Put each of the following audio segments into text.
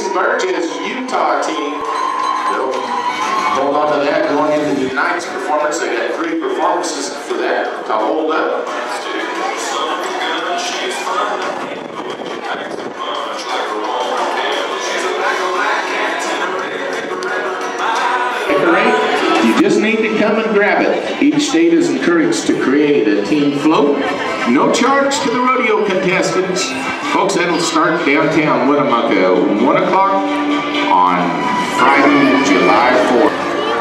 Burgess Utah team. They'll hold on to that going into tonight's performance. They got 3 performances for that to hold up. You just need to come and grab it. Each state is encouraged to create a team float. No charge to the rodeo contestants. Folks, that'll start downtown Winnemucca, 1 o'clock on Friday, July 4th.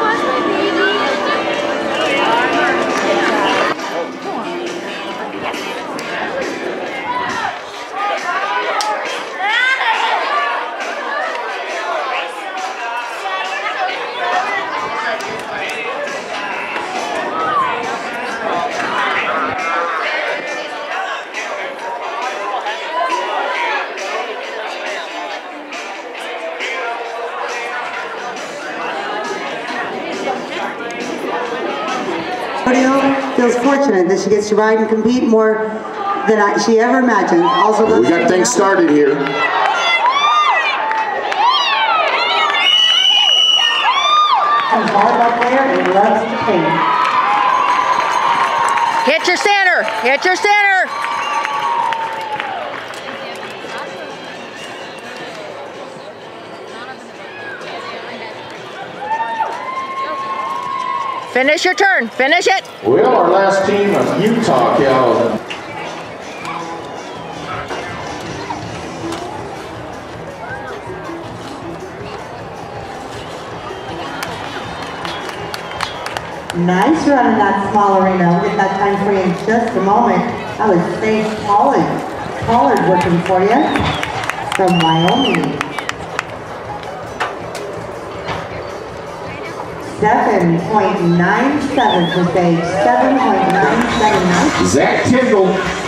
Rodeo feels fortunate that she gets to ride and compete more than she ever imagined. Also, we got things started here. A volleyball player and loves to paint. Hit your center! Hit your center! Finish your turn. Finish it. Well, our last team of Utah, Cal. Nice run in that small arena. We'll get that time for you in just a moment. That was Saije Pollard working for you from Wyoming. 7.97 for Saije. 7.979. Zach Tyndall